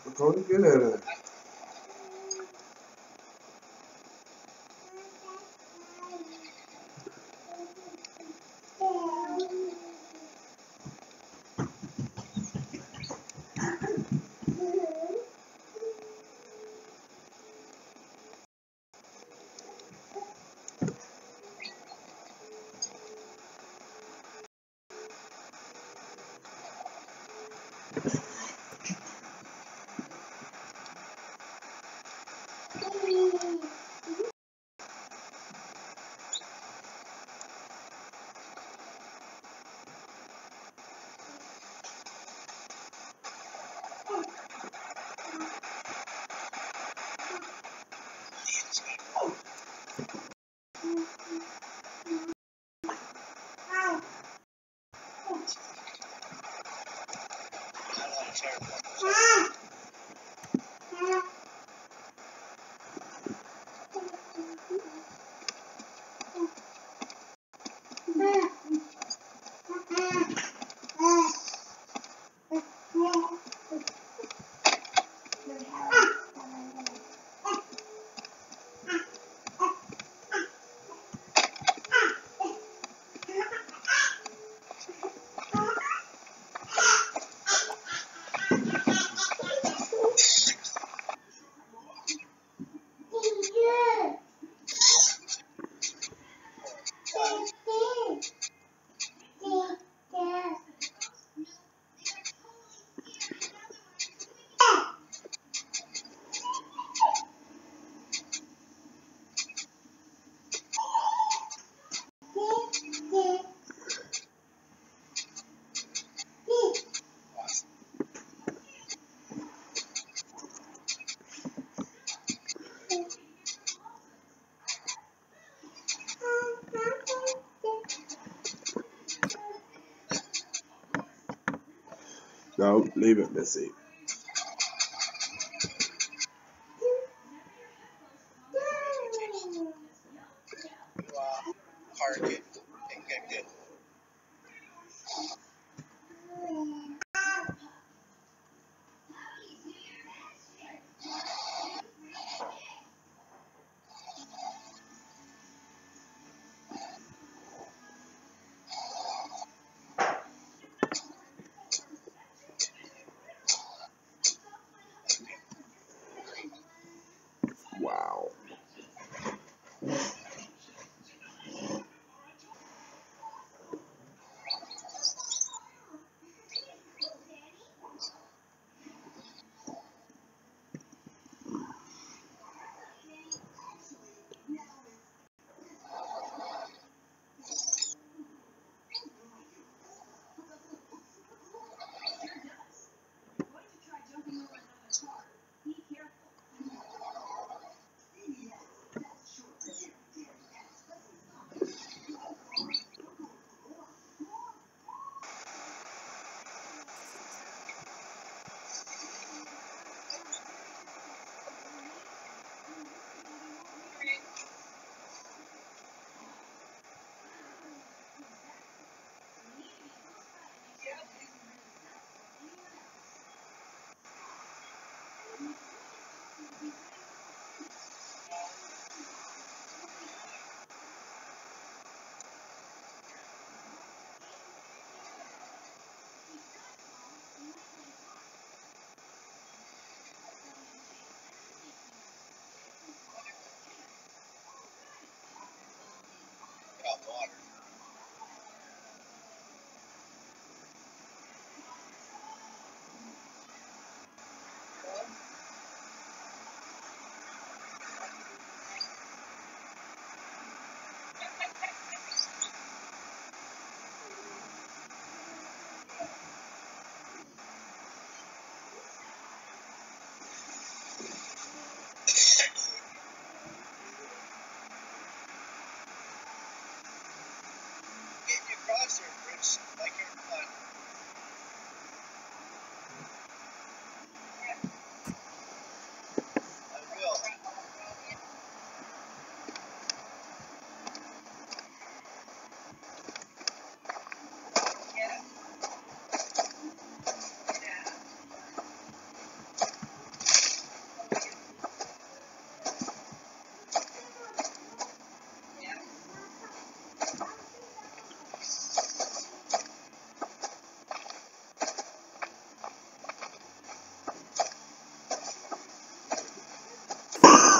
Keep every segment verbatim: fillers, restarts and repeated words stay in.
Tony, get out of there. No, leave it, Missy.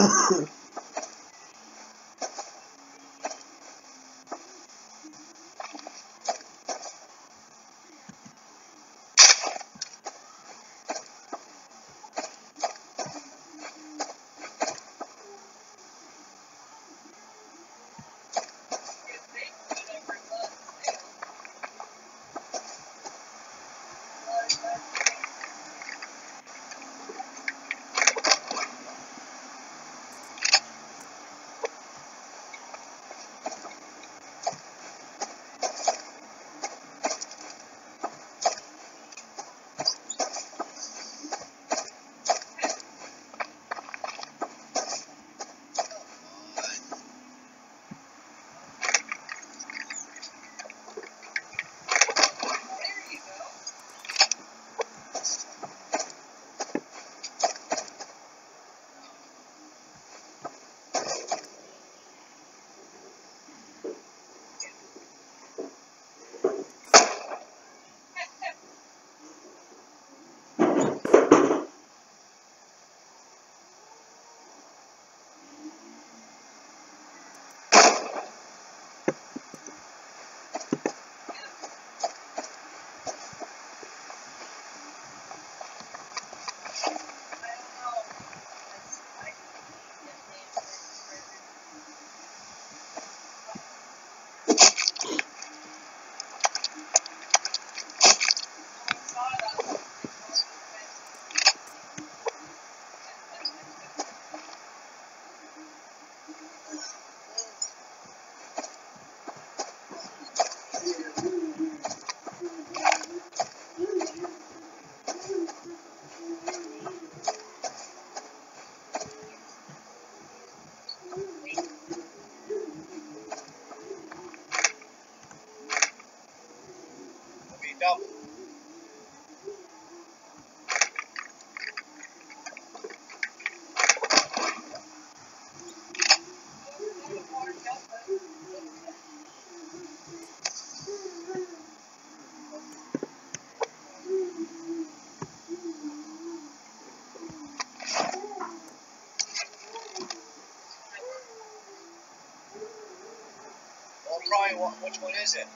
Probably, what, which one is it?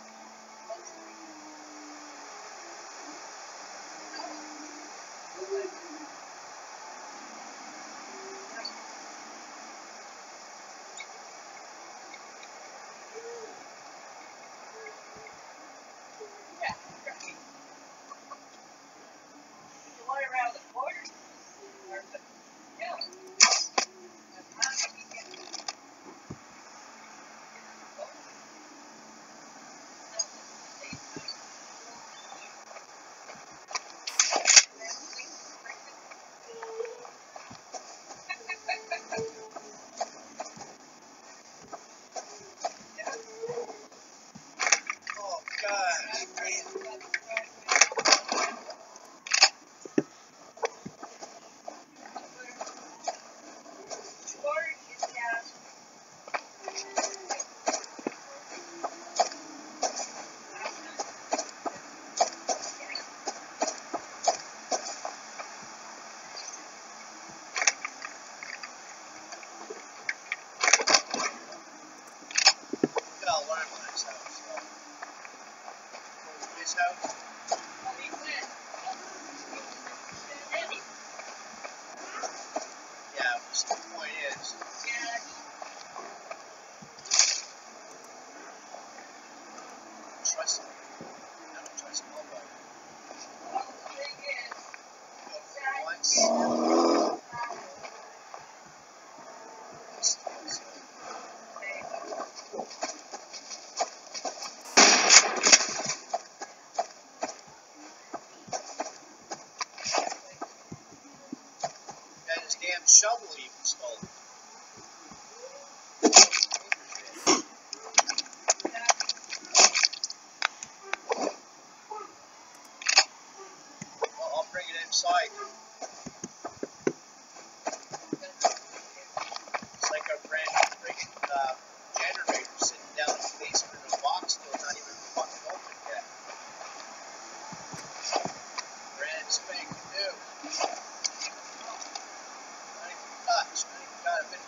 Yeah, right. The one around the corner? Or the, yeah. Oh, God. I'll learn when it's out, so. His house? Yeah, but the point is. Trust him. I don't trust nobody. Once. And his damn shovel even stole. Well, I'll bring it inside. It's like a brand new freaking uh, generator sitting down in the basement in a box still not even fucking open yet. Brand spanking new. Not even touched. Not even got a bit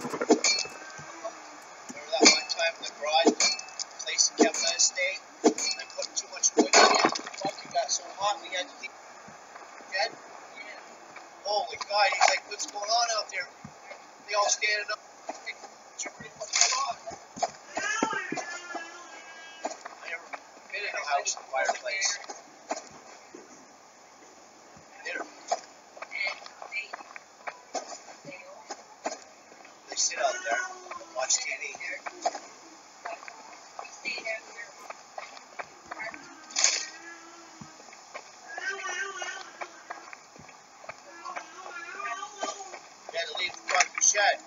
Remember that one time in the garage, the place that kept let us stay? I put too much wood in it. Fuck, it got so hot we had to leave. Dad? Holy God, he's like, what's going on out there? They all standing up. What's going on? I never been in a house with a fireplace. Dinner. They sit out there, watch T V. You had to leave the front of your shed.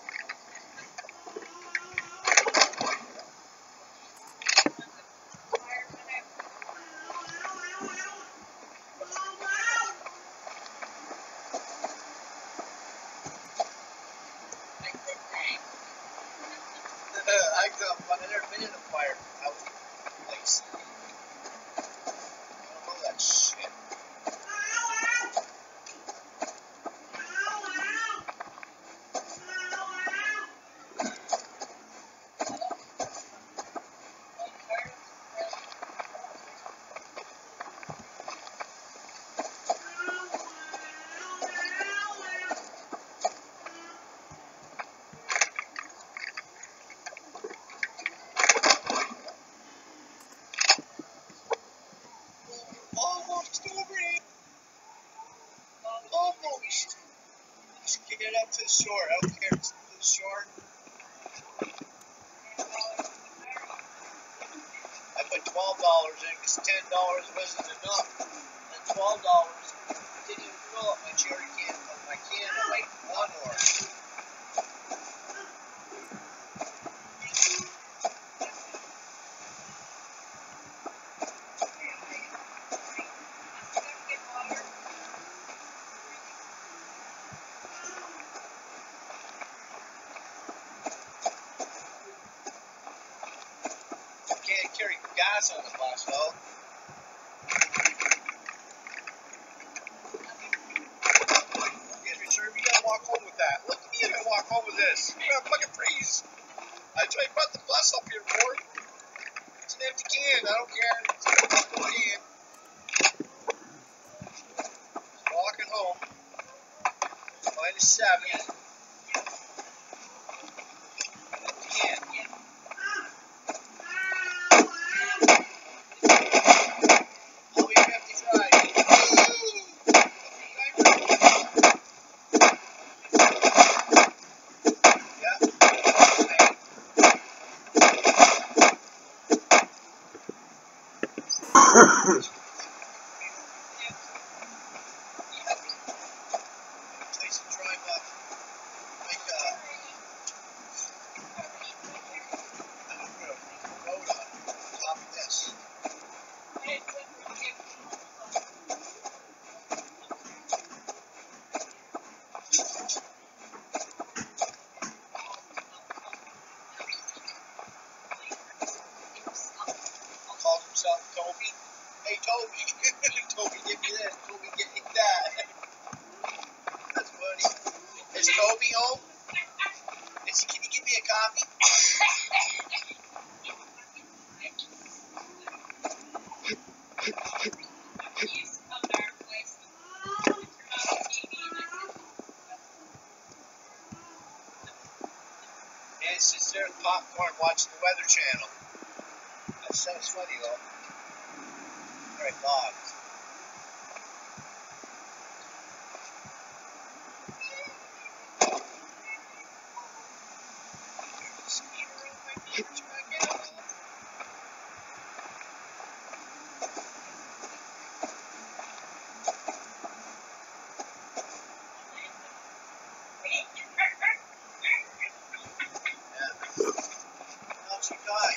I grew up, I've never been in a firehouse place. I don't know that shit. Almost over here. Almost. Just get it up to the shore. I don't care if it's to the shore. I put twelve dollars in because ten dollars wasn't enough. And twelve dollars didn't even fill up my cherry can, my can of my lawnmower. Can't carry gas on the glass, though. Yeah, sure, you gotta walk home with that. Look at me if I walk home with this. You're gonna fucking freeze. I tried to put the bus up here for it. It's an empty can. I don't care. It's an empty can. Just walking home. Minus seven. Empty can. I'll be fifty-five. Place to drive up. Like, uh, I'm gonna put a road on top of this. Calls himself Toby. Hey, Toby. Toby, give me this. Toby, give me that. That's funny. Is Toby home? Is he, can you give me a copy? And it's just there with popcorn watching the Weather Channel. That sounds funny, though. Alright, logs. How's your guy?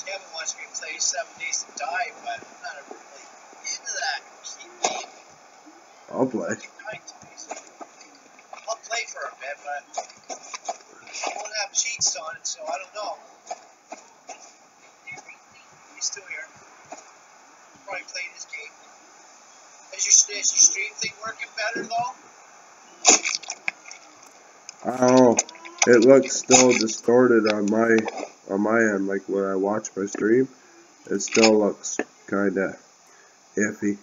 Kevin wants me to play Seven Days to Die, but I'm not really into that game. I'll play. I'll play for a bit, but I won't have cheats on it, so I don't know. He's still here. Probably playing his game. Is your, is your stream thing working better, though? I don't know. It looks still distorted on my on my end. Like when I watch my stream, it still looks kind of iffy.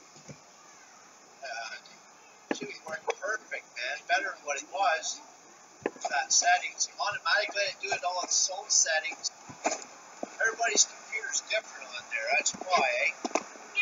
Uh, should be working perfect, man. Better than what it was. That settings. Automatically, I do it all in its own settings. Everybody's computer's different on there. That's why, eh?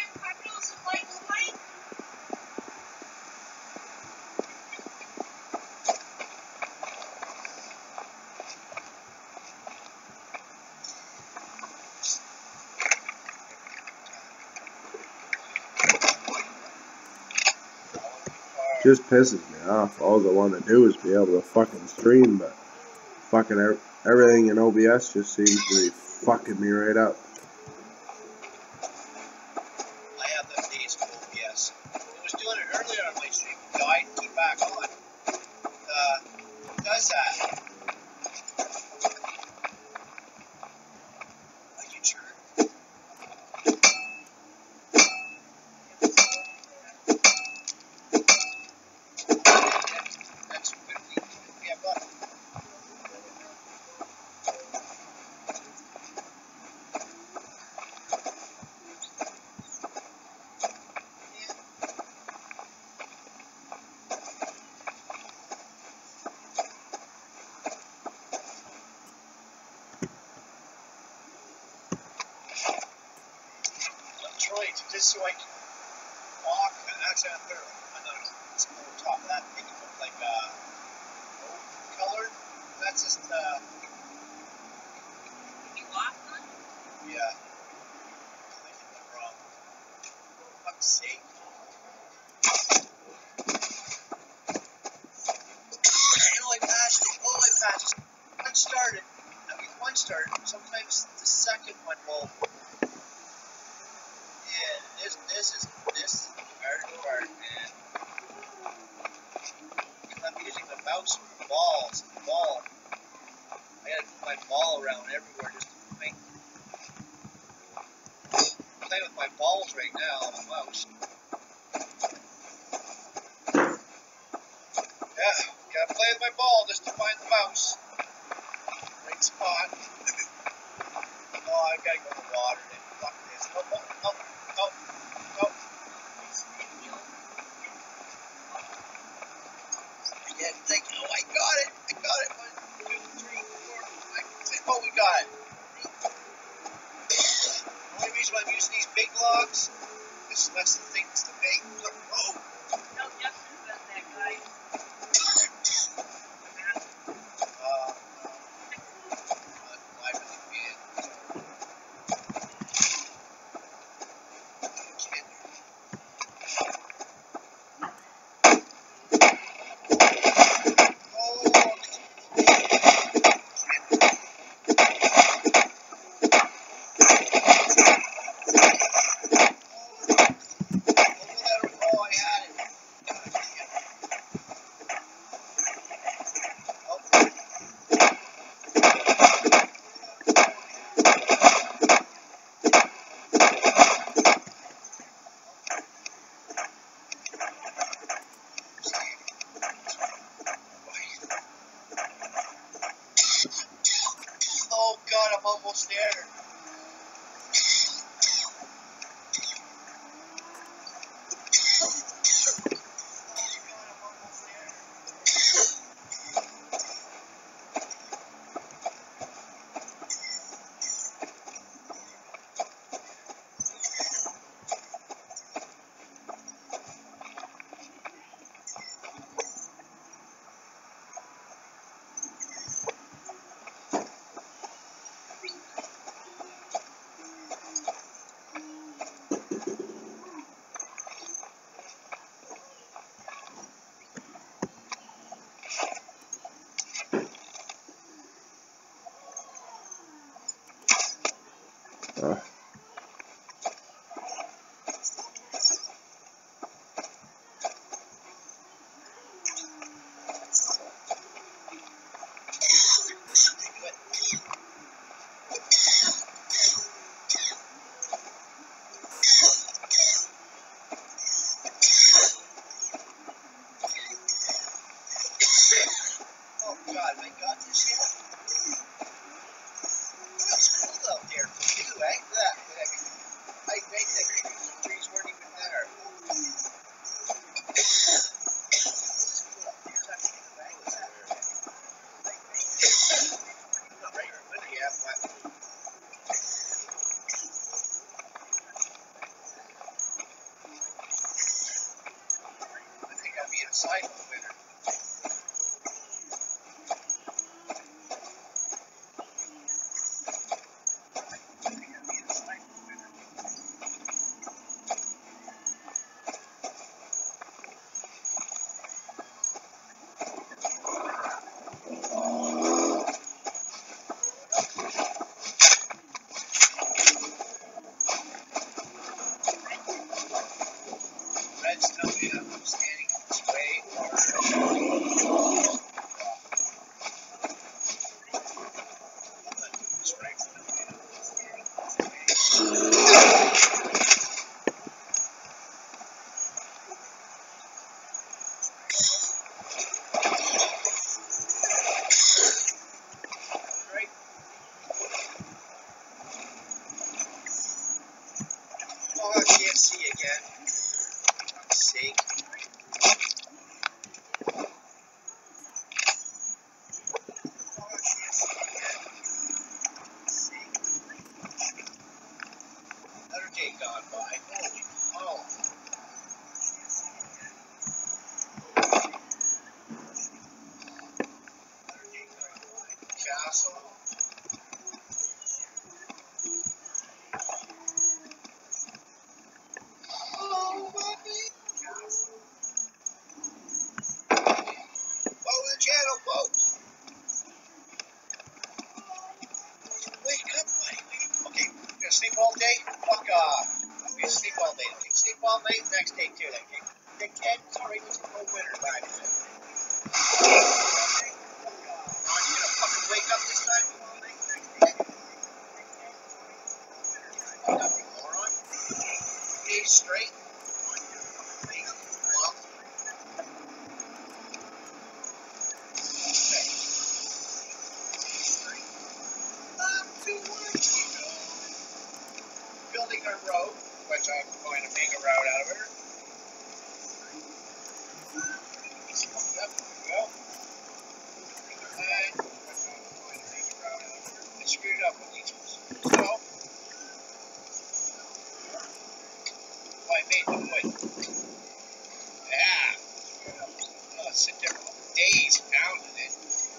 Just pisses me off. All I want to do is be able to fucking stream, but fucking er everything in O B S just seems to be fucking me right up. I have them days with O B S. I was doing it earlier on my stream, died and came back on. Uh, it does that. Like it sure. That's good. We have left. Detroit, just so I can walk. Actually, I'm going to just go on top of that, make it look like uh, gold colored. That's just, uh, You lost one? yeah. I did that wrong. For fuck's sake. Oh, I passed it. Oh, I passed it. One started. I mean, one started. Sometimes the second one will. Yeah, this, this is, this is the hard part, man. Because I'm using the mouse for the balls, the ball. I gotta move my ball around everywhere just to make. I'm playing with my balls right now on the mouse. Yeah, gotta play with my ball just to find the mouse. Right spot. Oh, I gotta go to the water then. Fuck this. Oh, oh, oh, oh, oh. Yeah, think, oh, I got it. I got it. One, two, three, four, five, six. Oh, we got it. The only reason why I'm using these big logs is less the things to make. Oh. No, Justin says that guy. Uh, why would it be it? Oh, I inside all winter. Red's telling me that I'm standing in this way, or I'm not doing this right. Right? Oh, I can't see again. For fuck's sake. Oh, I can't see again. For fuck's sake. Another day gone by. Holy oh. Another day gone by. Castle. Hello, puppy. Castle. Follow the channel, folks. Wake up, buddy. Wake up. Okay, you gonna sleep all day? Fuck off. I'm gonna sleep all day. Okay, sleep all night next day too. Like, okay. The kid, sorry, it's no winter time. Okay? Fuck off. Are you gonna fucking wake up this time all night next day? Wake up, you moron. Days straight. Wake up, well, okay. Up to work, you know. Building a road, which I'm going to make a route out of it. Yep, there we go. Building a line, which I'm going to make a route out of it. I screwed up with these ones. So, oh, I made the wood. Yeah, screwed up. Oh, sit there for days pounding it.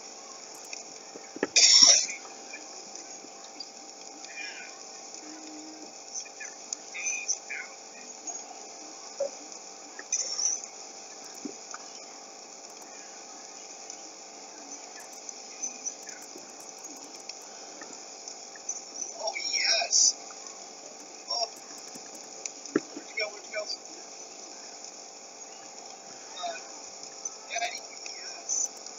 Oh, yes. Oh, where'd you go? Where'd you go? Uh, Daddy, yes.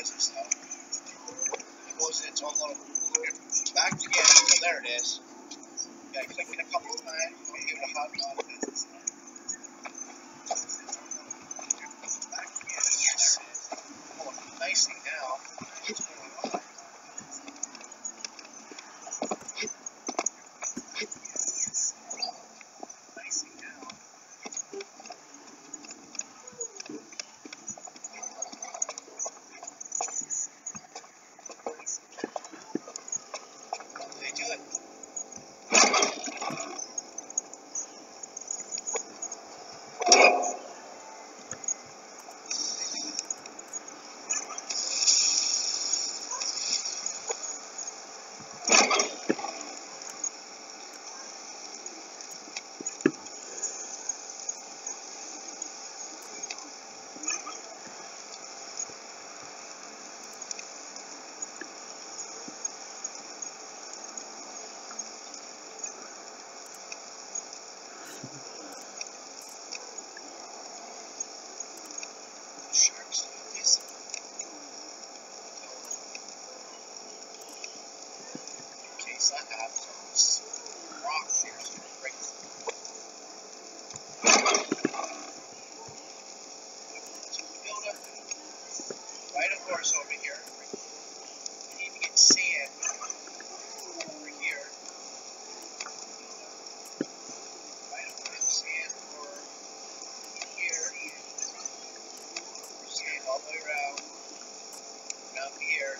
does and stuff. It goes in its own little back again. So there it is. Yeah, click it a couple of times. Give it a hot on. Back again. Yes. Oh, nicely now. What's going on? Nicely now. They do it. Sharks do this. In case I have some rocks here, so break them. So we build up right of course over here. We need to get sand over here. Right of course sand for here. Sand all the way around. Down here.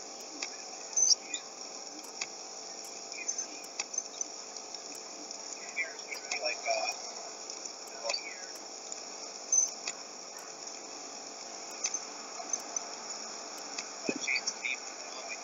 Here's going to be like uh down here. I'll change the name of the line.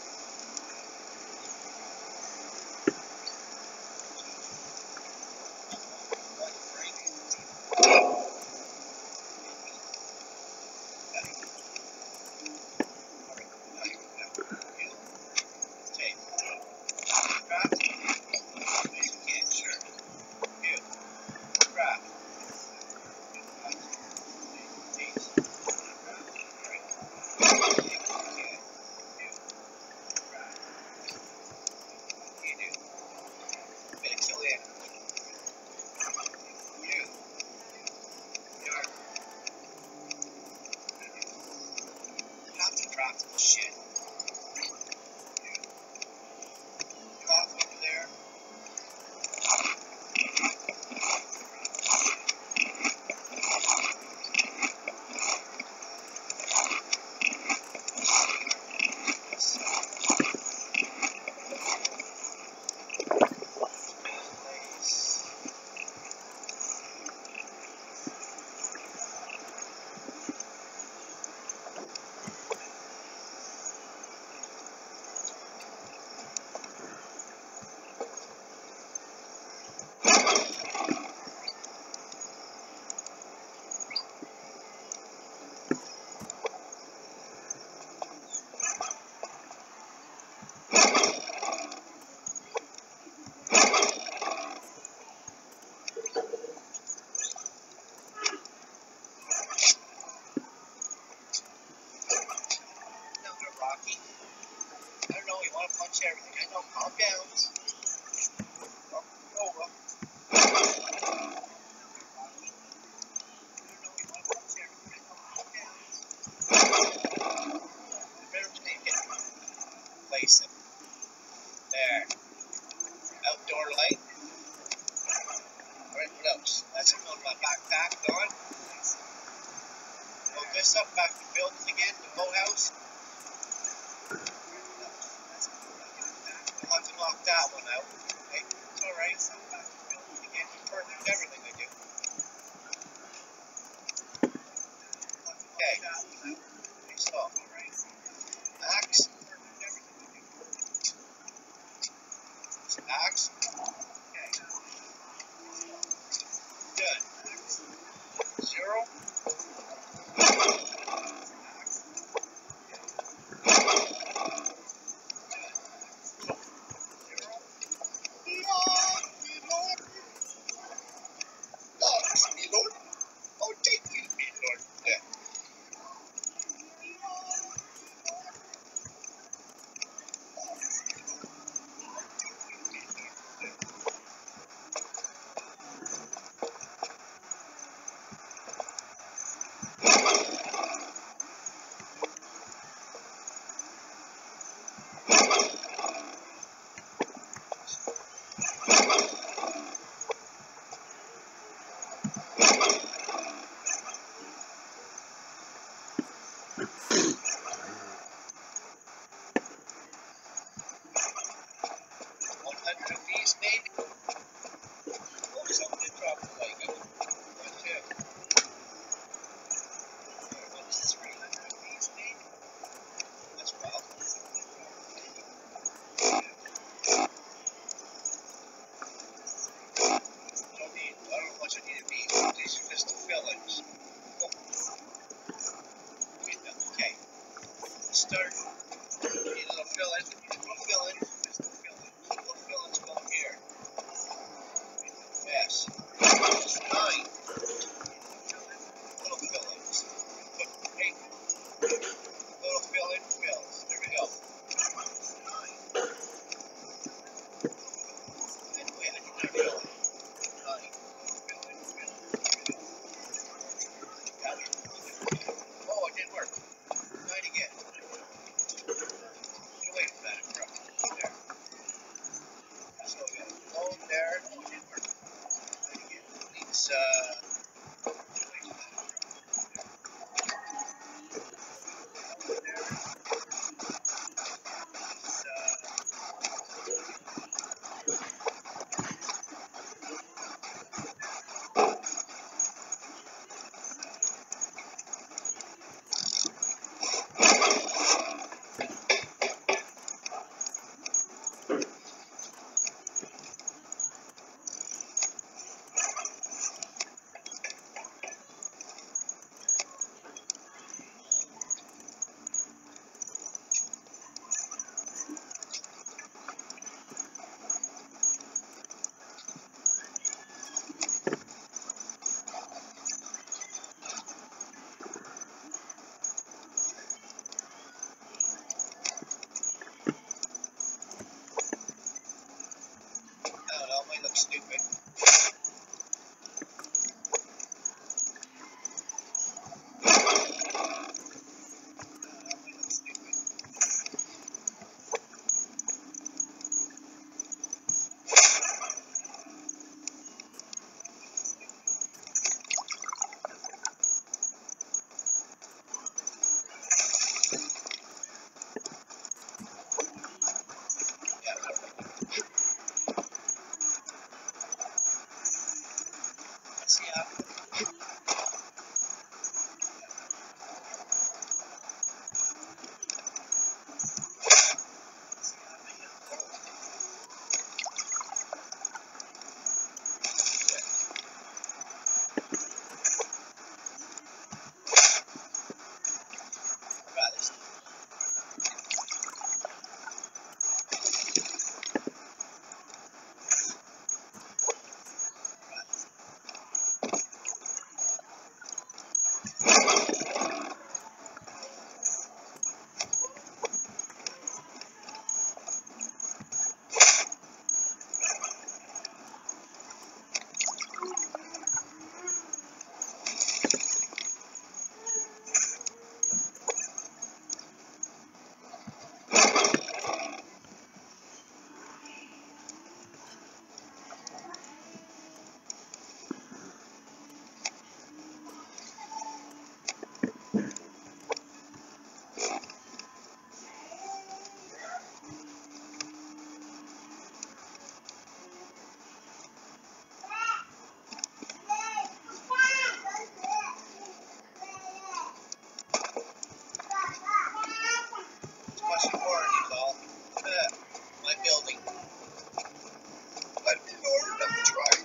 Shit. Drop over there. Rocky. I don't know, you want to punch everything. I know, calm down. Up, over. Rocky. I don't know, you want to punch everything. I know, calm down. Better take it. Place it. There. Outdoor light. Alright, what else? That's it on my backpack, gone. Load this up, back to building again, the boathouse. I'll have to knock that one out. Hey, it's alright. Again, perfect everything I do. Okay. So, axe. Axe. Okay. Good. Zero. stupid. Let's see how. What's the warranty, Paul? Uh, my building. My building. I'm trying.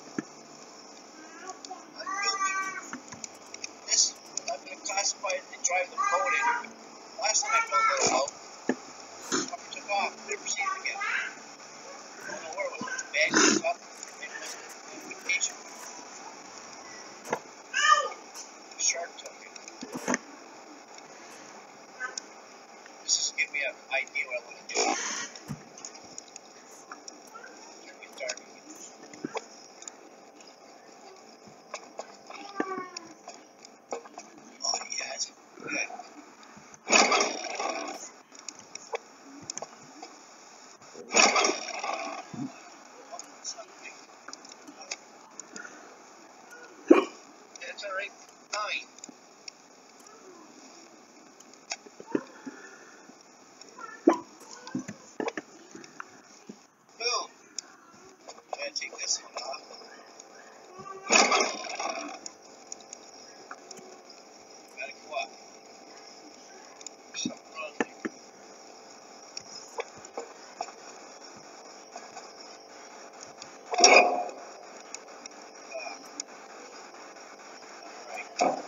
My building. This, I'm going to classify it and drive the boat in. Last time I built this boat, fucking took off. Never seen it again. I don't know where it was. It was bad. It was up. It was on vacation. The shark took it. This is giving me an idea what I want to do. It's going to get dark again. Oh, yeah, it's good. That's alright. Nine. Boom. Gotta take this one off. Gotta go up. There's something wrong there. Alright.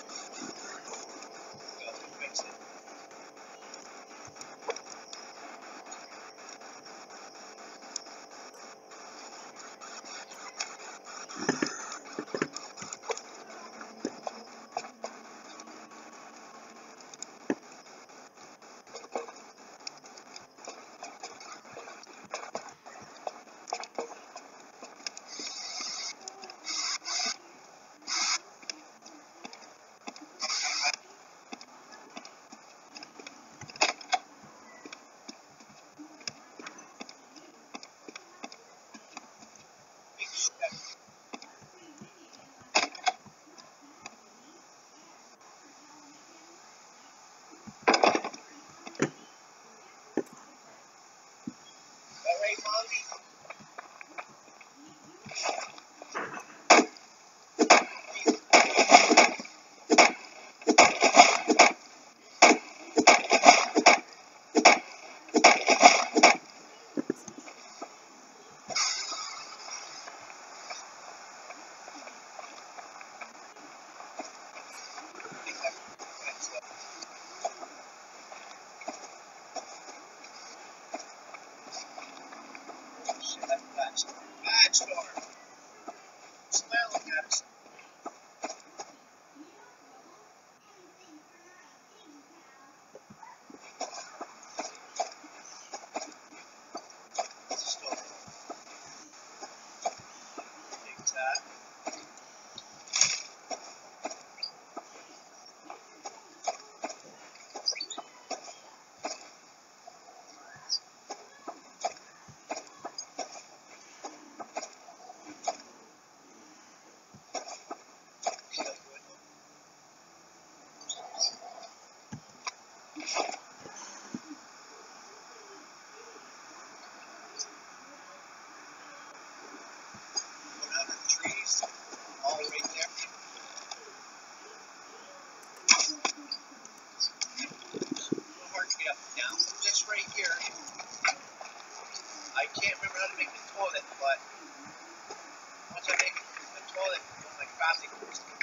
Got to fix it.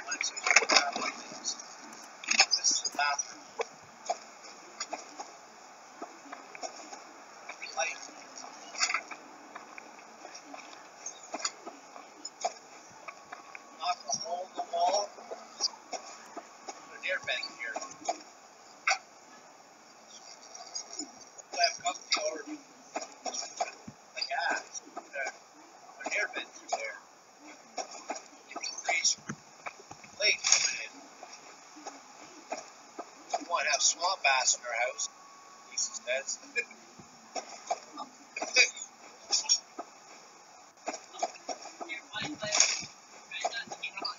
one, so you can have like this. This is the bathroom. Light. Knock a hole in the wall. Put an air vent here. I have company order like that. Put an air vent through there. You can freeze late coming in. You want to have swamp bass in our house. He says. Your wife left. Right on the trunk.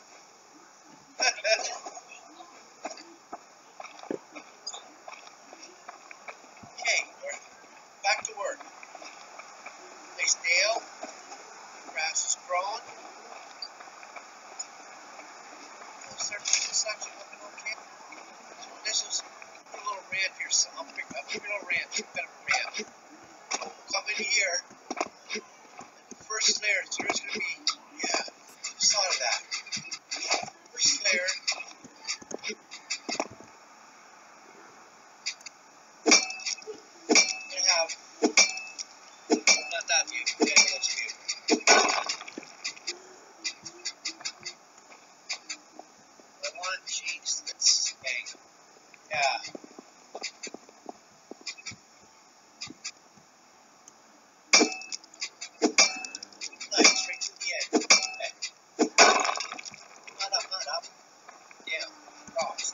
Okay, we're back to work. Nice day out. Grass is growing. The surface is actually looking okay. So this is a little ranch here. So I'm big, a big little ranch, a bit of a ranch. Come in here. And the first layer, so there's going to be, yeah, just thought of that. First layer. We have, not that view, but this view. I want to change this angle. Yeah. Nice, right to the end. Okay. Not up, not up. Down. Cross.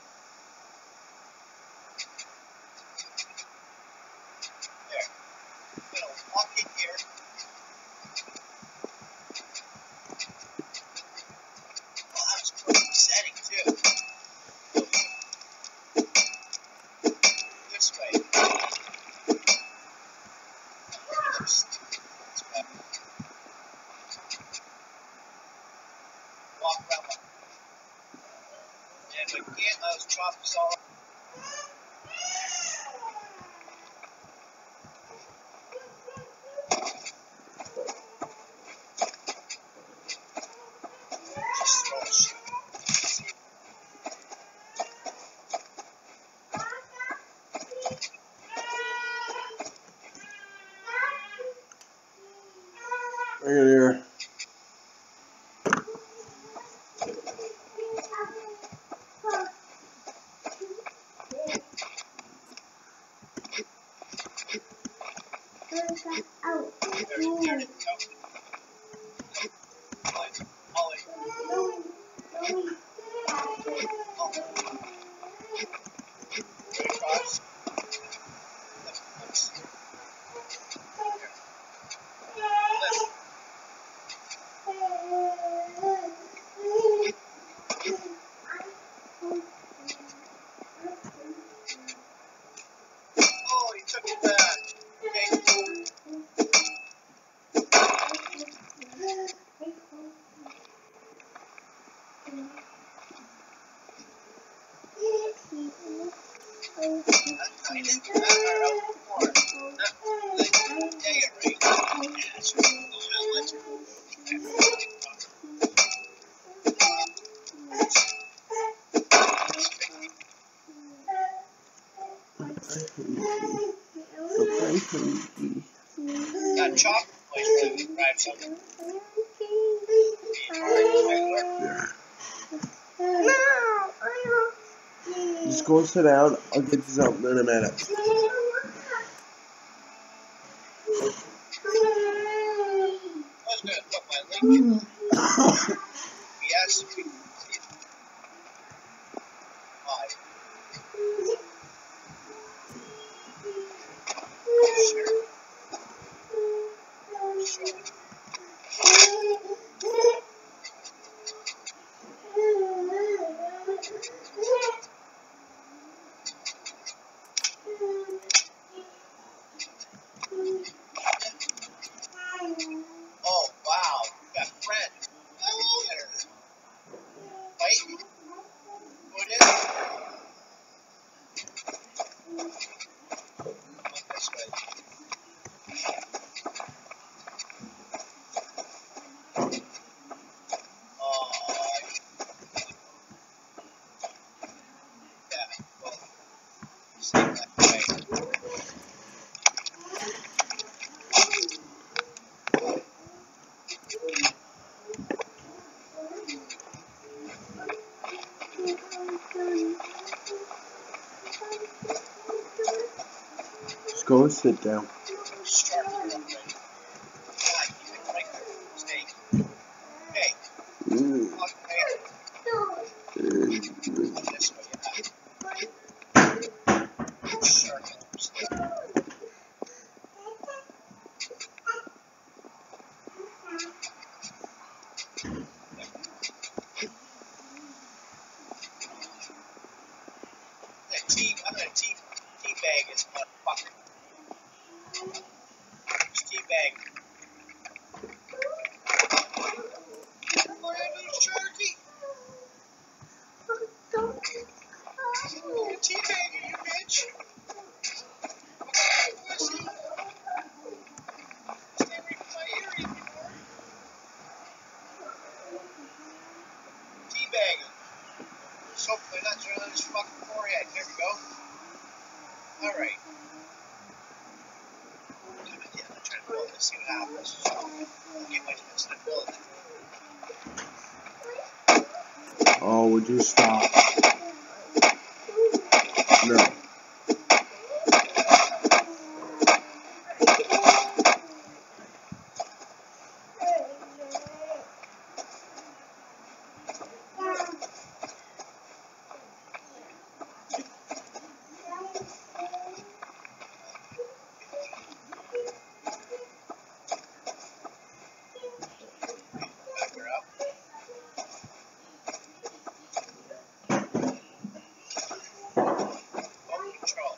There. I'm going to walk in here. Oh, that's a perfect setting, too. This way. Just, it's better. Walk around my. And if I can't, I'll just chop this all up. Just throw a shit. Bring it here. There's, there's the coat. Ollie, Ollie. Oh. Right across. Lift, lift. Here. Lift. Oh, he took it back. Okay. I didn't do that part out before. Not like, yeah, you're right. Yeah, that's right. I'll let you. Got chocolate place where we can grab something. Yeah. Just go sit down. I'll get you something in a minute. I was going to put my link in. We asked if we could see it. Live. Sure. Sure. Oh, wow. You got friends. Hello there. Mike? Who it is? Look this way. Oh, Just go and sit down. Start it already. God, you can right there. Stay. Hey. Mm. Fuck, hey. This way, yeah. Circle. Stay. I'm gonna tea, I'm gonna tea, tea bag this motherfucker. Tea bag. What are you, Sharky? Tea bag, you bitch. Pussy. Stay away from my ear anymore. Tea bag. So hopefully not drilling his fucking forehead. There we go. Alright. Yeah, I'm trying to build this, see what happens. I'll get my instant build. Oh, would you stop? No. Back her up. Oh, control.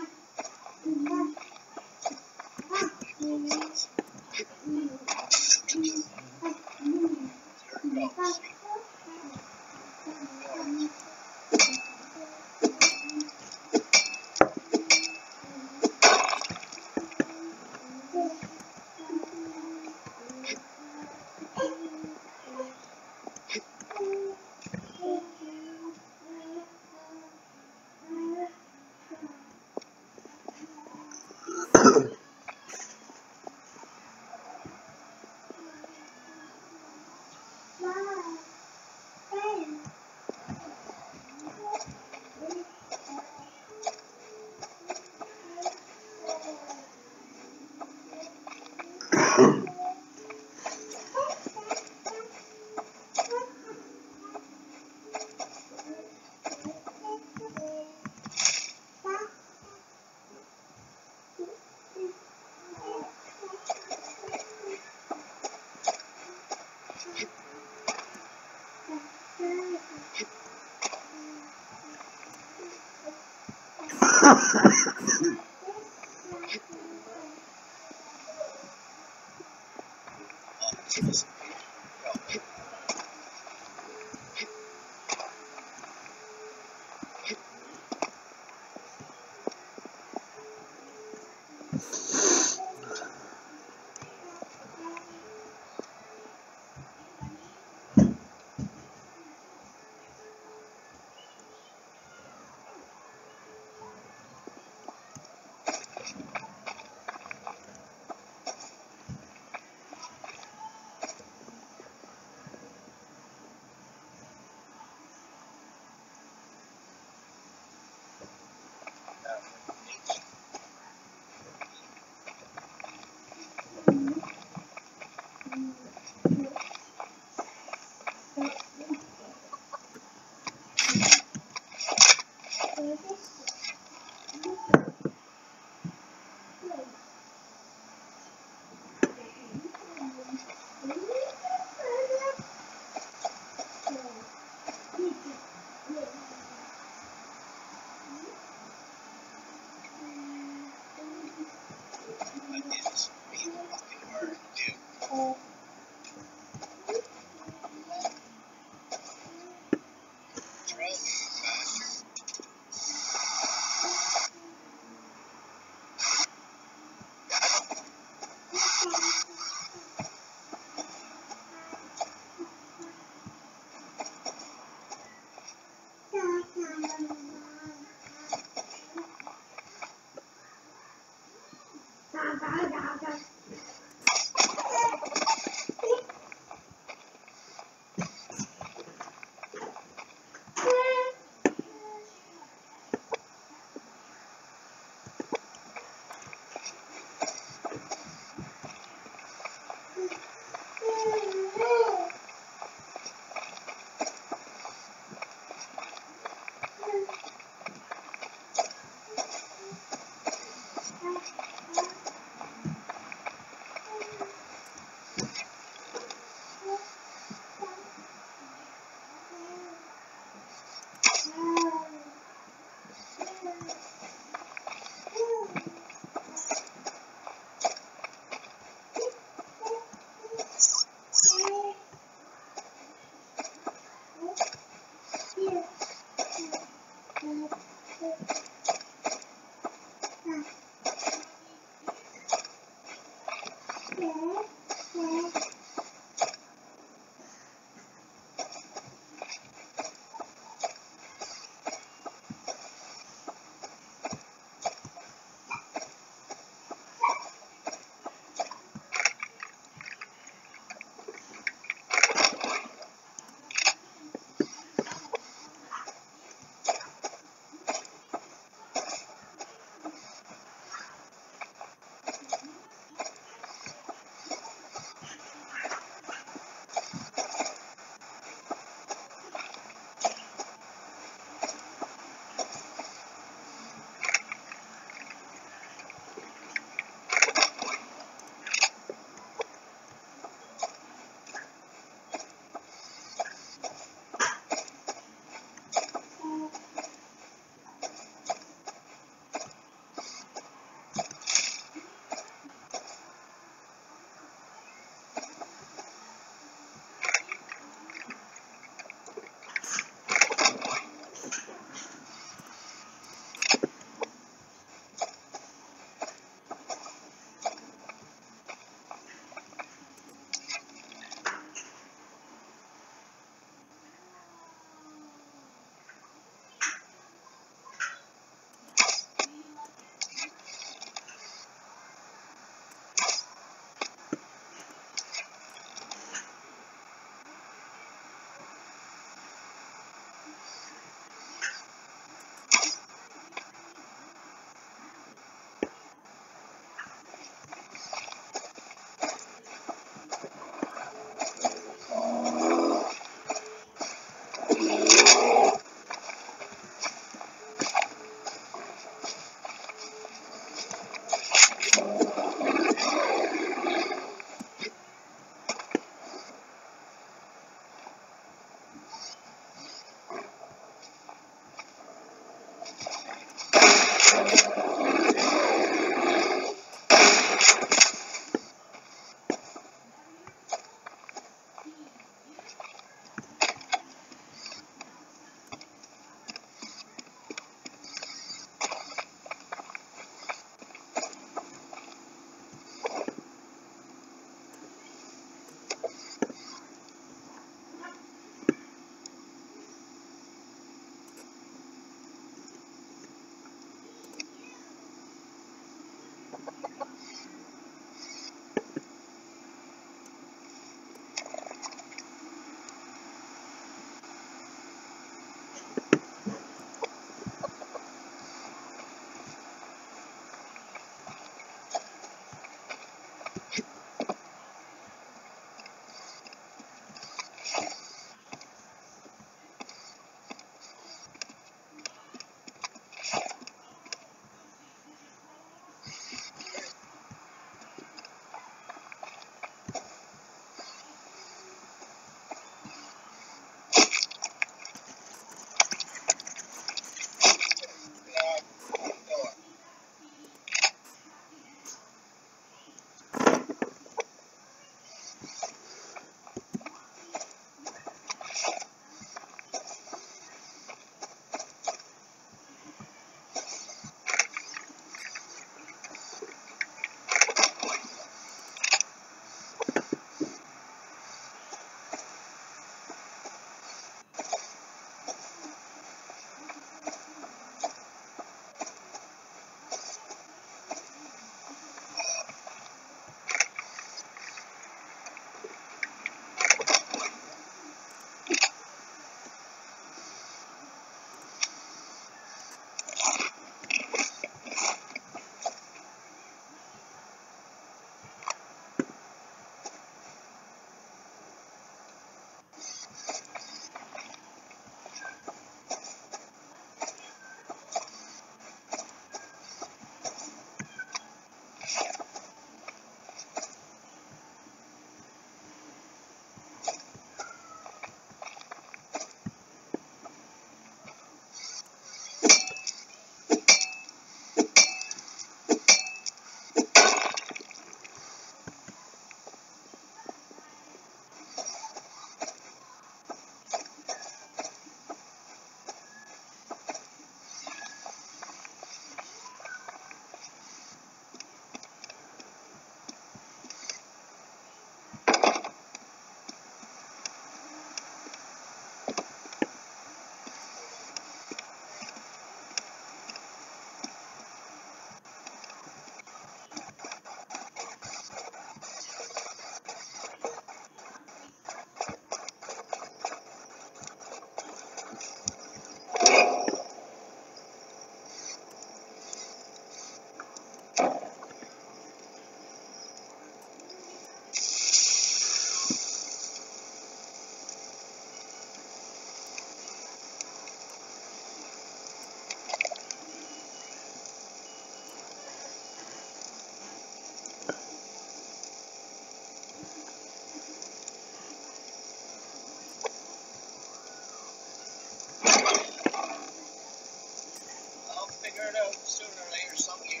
it out sooner or later some year.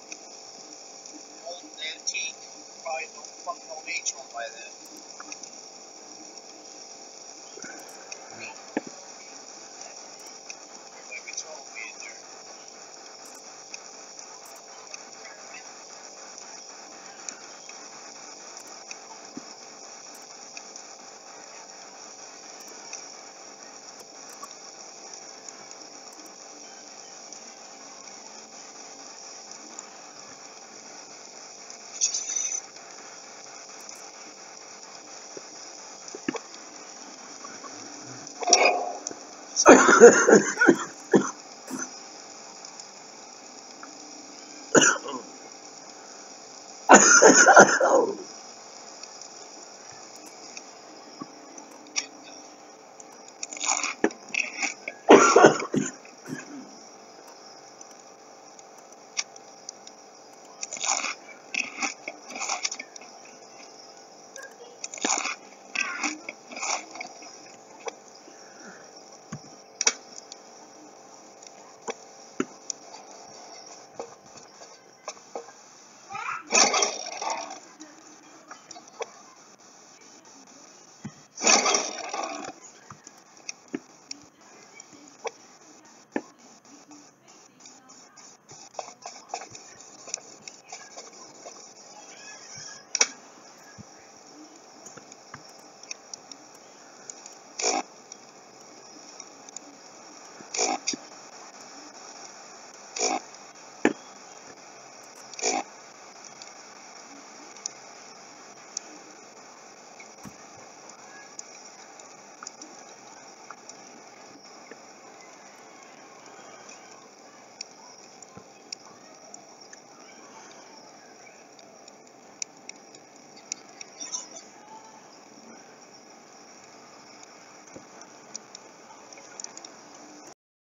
Old antique, probably no fucking no H one by then. Like it's all be in there.